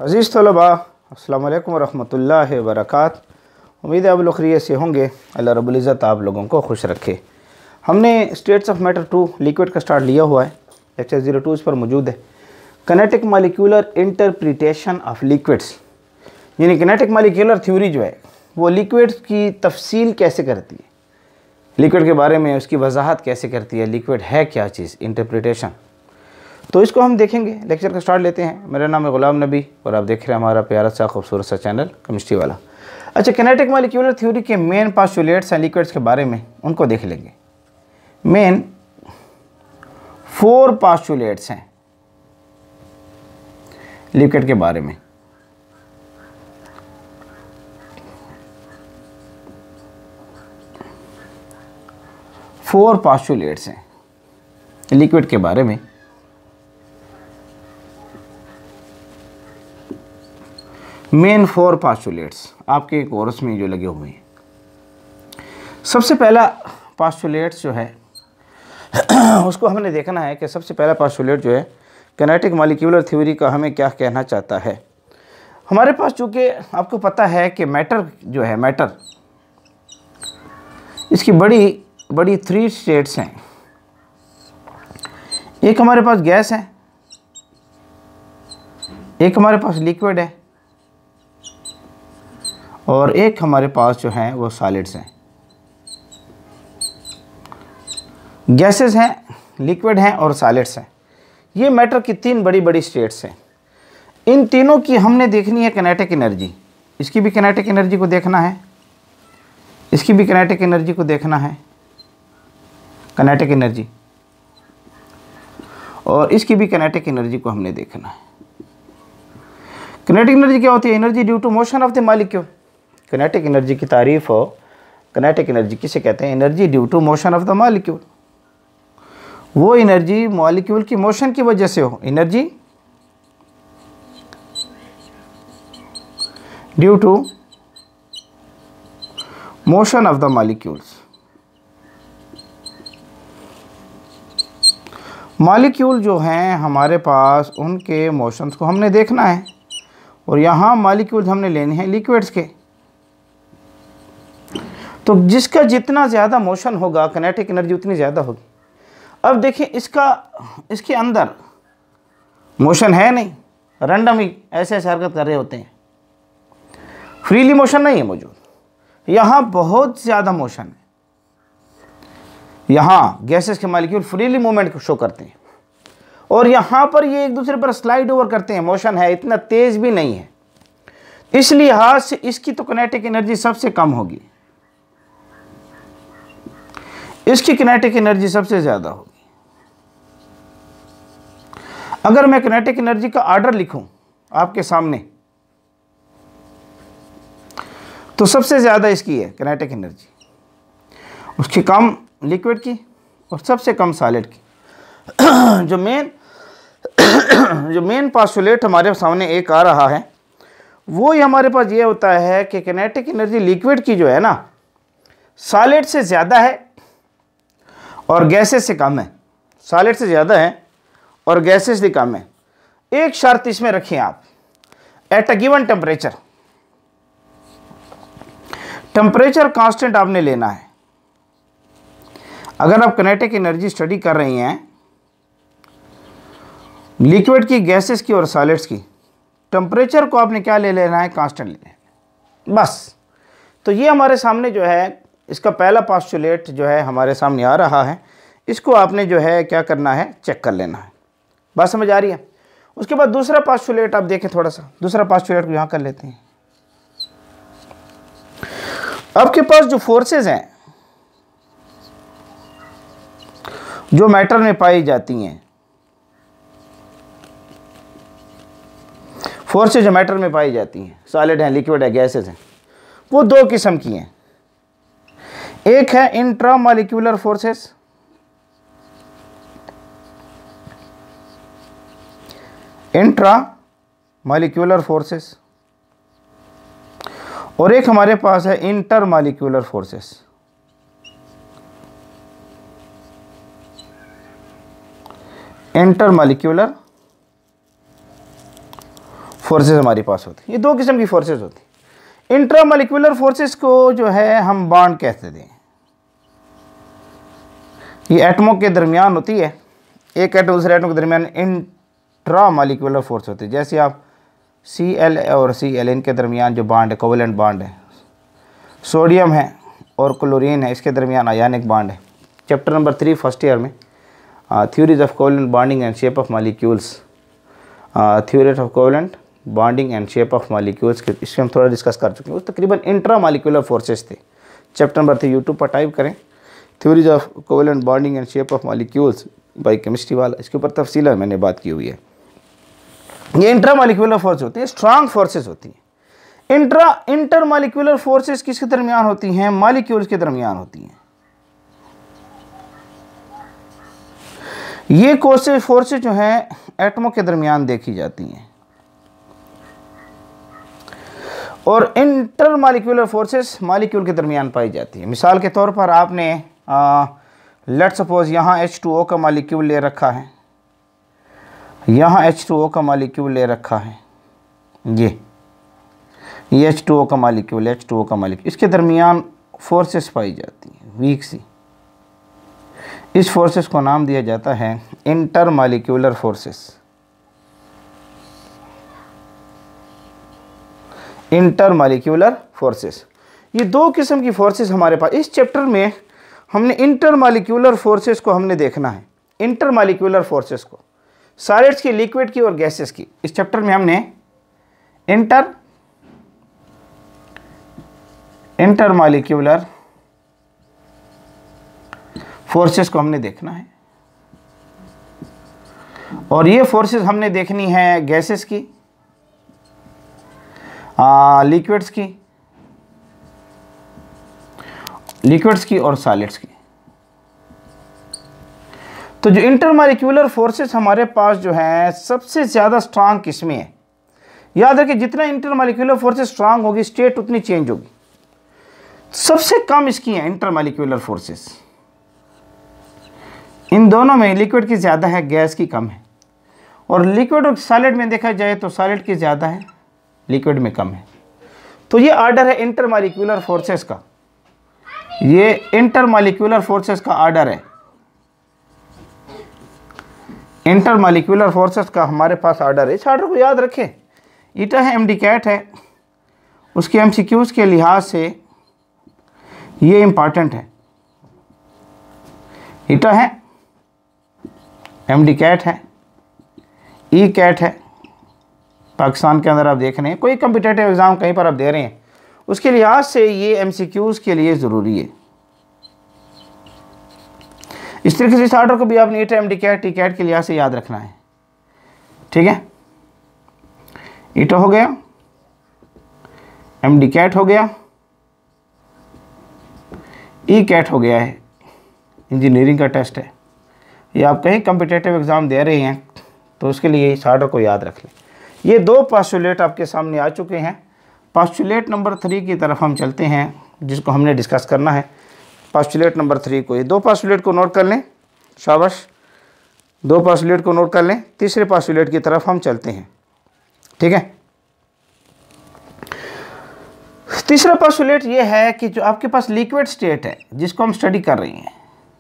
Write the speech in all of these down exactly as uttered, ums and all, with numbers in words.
अज़ीज़ तलबा अस्सलामु अलैकुम वरहमतुल्लाहि वबरकातुहू। उम्मीद है आप लोग खैरियत से होंगे। अल्लाह रब्बुल इज़्ज़त आप लोगों को खुश रखे। हमने states of matter to liquid का स्टार्ट लिया हुआ है। लेक्चर ज़ीरो टू इस पर मौजूद है। Kinetic molecular interpretation of liquids, यानी किनेटिक मॉलिक्यूलर थ्योरी जो है वो लिक्विड्स की तफसील कैसे करती है, लिक्विड के बारे में उसकी वजाहत कैसे करती है, लिक्विड है क्या चीज़, इंटरप्रिटेशन। तो इसको हम देखेंगे। लेक्चर का स्टार्ट लेते हैं। मेरा नाम है गुलाम नबी और आप देख रहे हैं हमारा प्यारा सा खूबसूरत सा चैनल केमिस्ट्री वाला। अच्छा, किनेटिक मॉलिक्यूलर थ्योरी के मेन पोस्टुलेट्स हैं लिक्विड्स के बारे में, उनको देख लेंगे। मेन फोर पोस्टुलेट्स हैं लिक्विड के बारे में। फोर पोस्टुलेट्स हैं लिक्विड के बारे में। मेन फोर पोस्टुलेट्स आपके कोर्स में जो लगे हुए हैं। सबसे पहला पोस्टुलेट्स जो है उसको हमने देखना है कि सबसे पहला पोस्टुलेट जो है किनेटिक मॉलिक्यूलर थ्योरी का हमें क्या कहना चाहता है। हमारे पास चूँकि आपको पता है कि मैटर जो है, मैटर इसकी बड़ी बड़ी थ्री स्टेट्स हैं। एक हमारे पास गैस है, एक हमारे पास लिक्विड है और एक हमारे पास जो है वो सॉलिड्स हैं। गैसेस हैं, लिक्विड हैं और सॉलिड्स हैं। ये मैटर की तीन बड़ी बड़ी स्टेट्स हैं। इन तीनों की हमने देखनी है किनेटिक एनर्जी। इसकी भी किनेटिक एनर्जी को देखना है, इसकी भी किनेटिक एनर्जी को देखना है, किनेटिक एनर्जी, और इसकी भी किनेटिक एनर्जी को हमने देखना है। किनेटिक एनर्जी क्या होती है? Energy due to motion of the molecule. Kinetic energy की तारीफ हो, किनेटिक एनर्जी किसे कहते हैं? Energy due to motion of the molecule. वो एनर्जी मॉलिक्यूल की मोशन की वजह से हो। Energy due to motion of the molecules. Molecule जो हैं हमारे पास, उनके मोशंस को हमने देखना है। और यहाँ मॉलिक्यूल हमने लेने हैं लिक्विड्स के। तो जिसका जितना ज़्यादा मोशन होगा किनेटिक एनर्जी उतनी ज़्यादा होगी। अब देखिए, इसका इसके अंदर मोशन है नहीं, रैंडम ही ऐसे ऐसे हरकत कर रहे होते हैं, फ्रीली मोशन नहीं है मौजूद। यहाँ बहुत ज़्यादा मोशन है। यहाँ गैसेस के मॉलिक्यूल फ्रीली मूवमेंट को शो करते हैं और यहाँ पर ये एक दूसरे पर स्लाइड ओवर करते हैं। मोशन है, इतना तेज़ भी नहीं है, इसलिए लिहाज से इसकी तो किनेटिक एनर्जी सबसे कम होगी, इसकी किनेटिक एनर्जी सबसे ज़्यादा होगी। अगर मैं किनेटिक एनर्जी का ऑर्डर लिखूं आपके सामने, तो सबसे ज़्यादा इसकी है किनेटिक एनर्जी, उसकी कम लिक्विड की और सबसे कम सॉलिड की। जो मेन जो मेन पोस्टुलेट हमारे सामने एक आ रहा है वो ही हमारे पास ये होता है कि किनेटिक एनर्जी लिक्विड की जो है ना, सॉलिड से ज़्यादा है और गैसेस से कम है। सॉलिड से ज़्यादा है और गैसेस से कम है। एक शर्त इसमें रखें आप, at a given temperature. Temperature constant आपने लेना है। अगर आप किनेटिक एनर्जी स्टडी कर रही हैं लिक्विड की, गैसेस की और सॉलिड्स की, टेम्परेचर को आपने क्या ले लेना है? कांस्टेंट ले लेना है बस। तो ये हमारे सामने जो है इसका पहला पोस्टुलेट जो है हमारे सामने आ रहा है। इसको आपने जो है क्या करना है? चेक कर लेना है। बात समझ आ रही है? उसके बाद दूसरा पोस्टुलेट आप देखें, थोड़ा सा दूसरा पोस्टुलेट को यहाँ कर लेते हैं। आपके पास जो फोर्सेस हैं जो मैटर में पाई जाती हैं, फोर्सेस जो मैटर में पाई जाती हैं, सॉलिड हैं, लिक्विड है, गैसेस हैं, वो दो किस्म की हैं। एक है intra molecular forces, intra molecular forces, और एक हमारे पास है inter molecular forces. Inter molecular forces हमारे पास होती हैं। ये दो किस्म की फोर्सेस होती हैं। इंट्रा मॉलिक्यूलर फोर्सेस को जो है हम बॉन्ड कहते थे। ये एटमों के दरमियान होती है, एक एटम दूसरे एटम के दरमियान इंट्रा मॉलिक्यूलर फोर्स होती है। जैसे आप सी एल और सी एल इनके दरमियान जो बॉन्ड है कोवेलेंट बॉन्ड है, सोडियम है और क्लोरीन है, इसके दरमियान आयनिक बॉन्ड है। Chapter number three first year में theories of covalent bonding and shape of molecules, theory of covalent bonding and shape of molecules के इसमें हम थोड़ा डिस्कस कर चुके हैं। उस तकरीबन इंट्रा मॉलिक्यूलर फोर्सेस थे। चैप्टर नंबर थ्री यूट्यूब पर टाइप करें, theories of covalent bonding and shape of molecules by chemistry वाला, इसके ऊपर तफसील मैंने बात की हुई है। ये इंट्रा मॉलिक्यूलर फोर्स होती है, स्ट्रांग फोर्सेस होती हैं। इंट्रा इंटर मॉलिक्यूलर फोर्सेस किसके दरमियान होती हैं? मॉलिक्यूल्स के दरमियान होती हैं। ये कोर्सेस फोर्सेस जो हैं एटमों के दरमियान देखी जाती हैं। और इंटर मॉलिक्यूलर फोर्सेस मॉलिक्यूल के दरमियान पाई जाती है। मिसाल के तौर पर आपने लेट सपोज यहाँ एच टू ओ का मॉलिक्यूल ले रखा है, यहाँ एच टू ओ का मॉलिक्यूल ले रखा है, ये ये एच टू ओ का मॉलिक्यूल एच टू ओ का मॉलिक्यूल, इसके दरमियान फोर्सेस पाई जाती हैं वीक सी। इस फोर्सेस को नाम दिया जाता है inter molecular forces. Inter molecular forces, ये दो किस्म की फोर्सेस हमारे पास। इस चैप्टर में हमने इंटर मॉलिक्यूलर फोर्सेस को हमने देखना है। इंटर मॉलिक्यूलर फोर्सेस को सॉलिड्स की, लिक्विड की और गैसेस की। इस चैप्टर में हमने इंटर इंटर मॉलिक्यूलर फोर्सेस को हमने देखना है। और ये फोर्सेस हमने देखनी है गैसेस की, लिक्विड्स की लिक्विड्स की और सॉलिड्स की। तो जो इंटरमॉलिक्यूलर फोर्सेस हमारे पास जो है सबसे ज़्यादा स्ट्रांग किसमें है? याद रखिए, जितना इंटरमॉलिक्यूलर फोर्सेस स्ट्रांग होगी स्टेट उतनी चेंज होगी। सबसे कम इसकी है इंटरमॉलिक्यूलर फोर्सेस। इन दोनों में लिक्विड की ज़्यादा है, गैस की कम है। और लिक्विड और सॉलिड में देखा जाए तो सॉलिड की ज़्यादा है, लिक्विड में कम है। तो ये ऑर्डर है इंटरमॉलिक्यूलर फोर्सेस का, ये इंटरमॉलिक्यूलर फोर्सेस का ऑर्डर है। इंटरमॉलिक्यूलर फोर्सेस का हमारे पास ऑर्डर है। इस ऑर्डर को याद रखें। ईटा है, एम डी कैट है, उसके एम सी क्यूज़ के लिहाज से ये इम्पॉर्टेंट है। ईटा है, एम डी कैट है, ई कैट है। पाकिस्तान के अंदर आप देख रहे हैं, कोई कम्पिटिटिव एग्ज़ाम कहीं पर आप दे रहे हैं, उसके लिहाज से ये एम सी क्यूज़ के लिए ज़रूरी है। इस तरीके से इस ऑर्डर को भी आपने ETEA, M D CAT, T CAT के लिहाज से याद रखना है। ठीक है, ईटा हो गया, एम डी कैट हो गया, ई कैट हो गया है, इंजीनियरिंग का टेस्ट है। ये आप कहीं कम्पिटिटिव एग्ज़ाम दे रहे हैं तो उसके लिए इस ऑर्डर को याद रख लें। ये दो पोस्टुलेट आपके सामने आ चुके हैं। पोस्टुलेट नंबर थ्री की तरफ हम चलते हैं, जिसको हमने डिस्कस करना है। पोस्टुलेट नंबर थ्री को, ये दो पोस्टुलेट को नोट कर लें, शाबाश, दो पोस्टुलेट को नोट कर लें। तीसरे पोस्टुलेट की तरफ हम चलते हैं। ठीक है, तीसरा पोस्टुलेट ये है कि जो आपके पास लिक्विड स्टेट है जिसको हम स्टडी कर रहे हैं,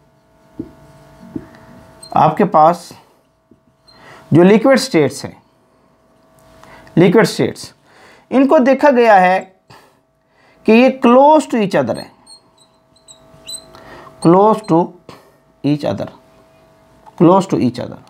आपके पास जो लिक्विड स्टेट्स हैं, लिक्विड स्टेट्स, इनको देखा गया है कि ये क्लोज टू ईच अदर है, close to each other, close to each other.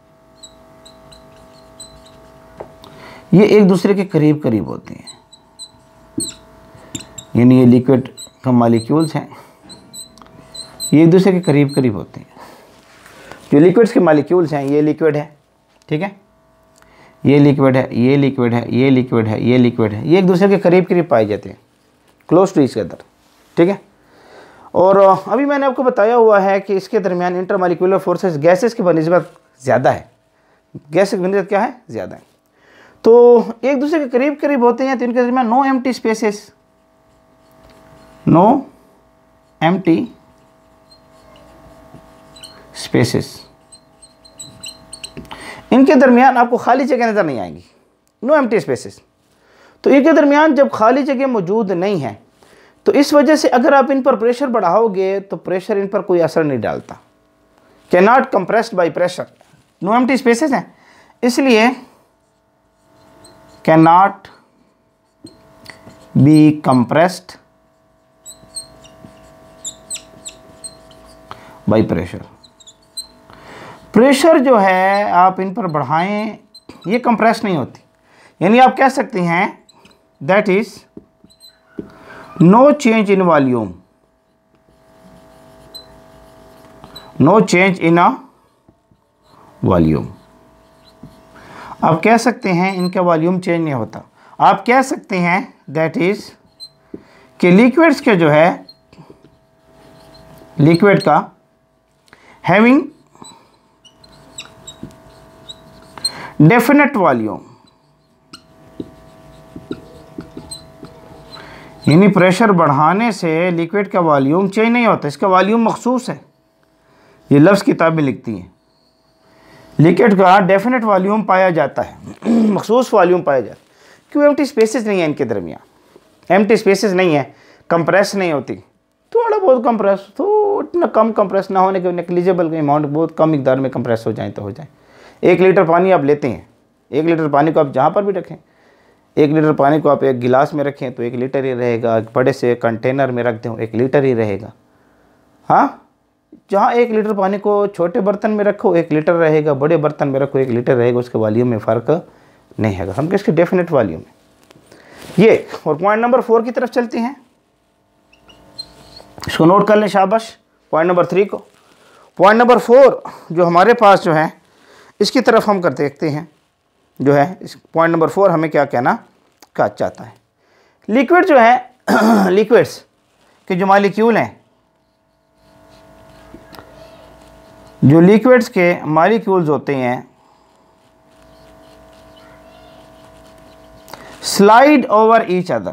ये एक दूसरे के करीब करीब होते हैं, यानी ये लिक्विड का मॉलिक्यूल्स हैं, ये एक दूसरे के करीब करीब होते हैं। जो लिक्विड्स के मॉलिक्यूल्स हैं, ये लिक्विड है, ठीक है, ये लिक्विड है, ये लिक्विड है, ये लिक्विड है, ये लिक्विड है, ये एक दूसरे के करीब करीब पाए जाते हैं, क्लोज टू ईच अदर। ठीक है, और अभी मैंने आपको बताया हुआ है कि इसके दरमियान इंटरमॉलिक्यूलर फोर्सेस गैसेस की बनिस्बत ज़्यादा है, गैस की बनिस्बत क्या है, ज़्यादा है। तो एक दूसरे के करीब करीब होते हैं तो इनके दरमियान no empty spaces, no empty spaces, इनके दरमियान आपको खाली जगह नज़र नहीं आएंगी। No empty spaces. तो इनके दरमियान जब खाली जगह मौजूद नहीं है तो इस वजह से अगर आप इन पर प्रेशर बढ़ाओगे तो प्रेशर इन पर कोई असर नहीं डालता। Can not compressed by pressure, no empty spaces हैं, इसलिए can not be compressed by pressure. Pressure जो है आप इन पर बढ़ाएं ये कंप्रेस नहीं होती, यानी आप कह सकते हैं that is no change in volume, no change in a volume. आप कह सकते हैं इनका वॉल्यूम चेंज नहीं होता। आप कह सकते हैं दैट इज कि लिक्विड्स के जो है लिक्विड का हैविंग डेफिनेट वॉल्यूम, यानी प्रेशर बढ़ाने से लिक्विड का वॉल्यूम चेंज नहीं होता, इसका वॉल्यूम मखसूस है। ये लफ्ज़ किताबें लिखती हैं लिक्विड का डेफिनेट वॉल्यूम पाया जाता है, मखसूस वॉल्यूम पाया जाता है। क्यों? एम्प्टी स्पेसेस नहीं है इनके दरमियान, एम्प्टी स्पेसेस नहीं है, कंप्रेस नहीं होती, थोड़ा बहुत कंप्रेस, तो इतना कम कंप्रेस ना होने के नेग्लिजिबल अमाउंट, बहुत कम मिकदार में कंप्रेस हो जाए तो हो जाए। एक लीटर पानी आप लेते हैं, एक लीटर पानी को आप जहाँ पर भी रखें, एक लीटर पानी को आप एक गिलास में रखें तो एक लीटर ही रहेगा, बड़े से कंटेनर में रख दें एक लीटर ही रहेगा। हाँ, जहाँ एक लीटर पानी को छोटे बर्तन में रखो एक लीटर रहेगा, बड़े बर्तन में रखो एक लीटर रहेगा, उसके वॉल्यूम में फ़र्क नहीं है। हम किसके डेफिनेट वॉल्यूम है ये। और पॉइंट नंबर फोर की तरफ चलते हैं, इसको नोट कर लें शाबाश, पॉइंट नंबर थ्री को। पॉइंट नंबर फोर जो हमारे पास जो है इसकी तरफ हम कर देखते हैं, जो है इस पॉइंट नंबर फोर हमें क्या कहना क्या चाहता है। लिक्विड जो है लिक्विड्स के जो मॉलिक्यूल हैं, जो लिक्विड्स के मॉलिक्यूल्स होते हैं slide over each other,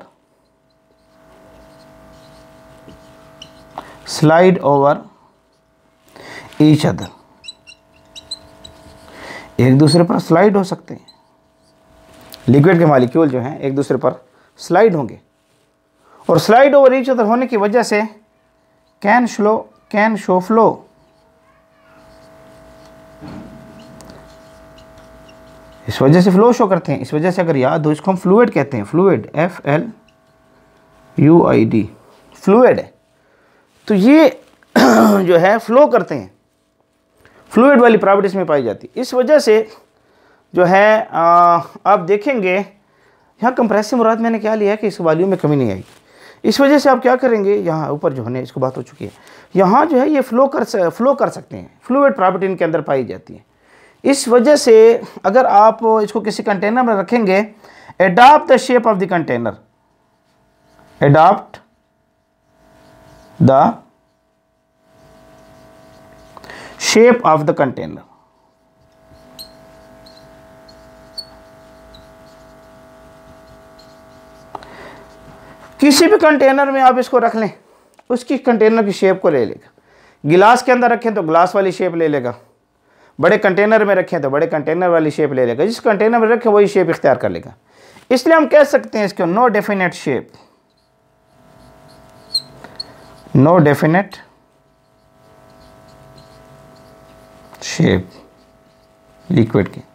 slide over each other, एक दूसरे पर स्लाइड हो सकते हैं। लिक्विड के मॉलिक्यूल जो हैं एक दूसरे पर स्लाइड होंगे, और स्लाइड ओवर ईच अदर होने की वजह से can show can show flow, इस वजह से फ्लो शो करते हैं। इस वजह से अगर याद हो इसको हम फ्लूइड कहते हैं, fluid, F L U I D, fluid है। तो ये जो है फ्लो करते हैं, फ्लूइड वाली प्रॉपर्टीज में पाई जाती है। इस वजह से जो है आ, आप देखेंगे यहाँ कंप्रेसिव मुराद मैंने क्या लिया है कि इस वॉल्यूम में कमी नहीं आएगी। इस वजह से आप क्या करेंगे, यहाँ ऊपर जो है इसको बात हो चुकी है, यहाँ जो है ये फ्लो कर फ्लो कर सकते हैं, फ्लूइड प्रॉपर्टी इनके अंदर पाई जाती है। इस वजह से अगर आप इसको किसी कंटेनर में रखेंगे, adopt the shape of the container, adopt the shape of the container, किसी भी कंटेनर में आप इसको रख लें, उसकी कंटेनर की शेप को ले लेगा। गिलास के अंदर रखें तो ग्लास वाली शेप ले लेगा, बड़े कंटेनर में रखें तो बड़े कंटेनर वाली शेप ले लेगा, जिस कंटेनर में रखें वही शेप इख्तियार कर लेगा। इसलिए हम कह सकते हैं इसको no definite shape, no definite shape liquid की।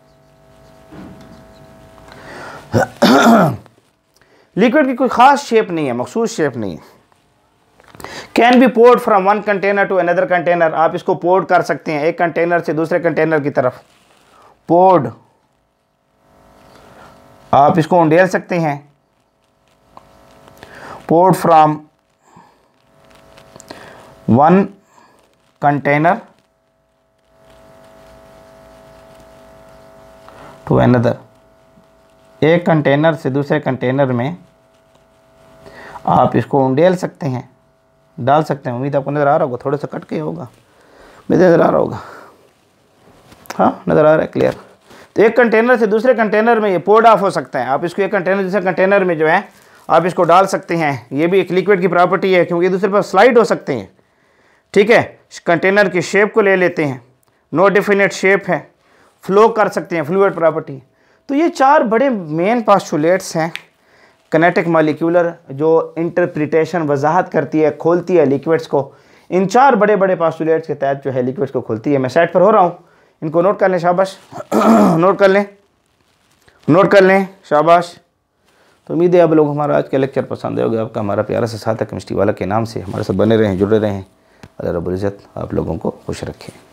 लिक्विड की कोई ख़ास शेप नहीं है, मखसूस शेप नहीं है। Can be poured from one container to another container, आप इसको पोर्ड कर सकते हैं एक कंटेनर से दूसरे कंटेनर की तरफ, पोर्ड, आप इसको उंडेल सकते हैं, poured from one container to another, एक कंटेनर से दूसरे कंटेनर में आप इसको उंडेल सकते हैं, डाल सकते हैं। उम्मीद आपको नज़र आ रहा होगा, थोड़ा सा कट के होगा, मुझे नज़र आ रहा होगा, हाँ नज़र आ रहा है क्लियर। तो एक कंटेनर से दूसरे कंटेनर में ये पोर्ड ऑफ हो सकता है, आप इसको एक कंटेनर दूसरे कंटेनर में जो है आप इसको डाल सकते हैं। ये भी एक लिक्विड की प्रॉपर्टी है क्योंकि दूसरे पर स्लाइड हो सकते हैं, ठीक है। कंटेनर की शेप को ले लेते हैं, नो डेफिनेट शेप है, फ्लो कर सकते हैं, फ्लूइड प्रॉपर्टी। तो ये चार बड़े मेन पास्टुलेट्स हैं किनेटिक मॉलिक्यूलर, जो इंटरप्रिटेशन वजाहत करती है, खोलती है लिक्विड्स को। इन चार बड़े बड़े पास्टुलेट्स के तहत जो है लिक्विड्स को खोलती है। मैं साइड पर हो रहा हूँ, इनको नोट कर लें, शाबाश नोट कर लें, नोट कर लें, शाबाश। तो उम्मीद है आप लोग हमारा आज का लेक्चर पसंद आएगा। आपका हमारा प्यारा सा साथ है केमिस्ट्री वाला के नाम से हमारे साथ बने रहें, जुड़े रहें। अल्लाह रब्बुल इज़्ज़त आप लोगों को खुश रखें।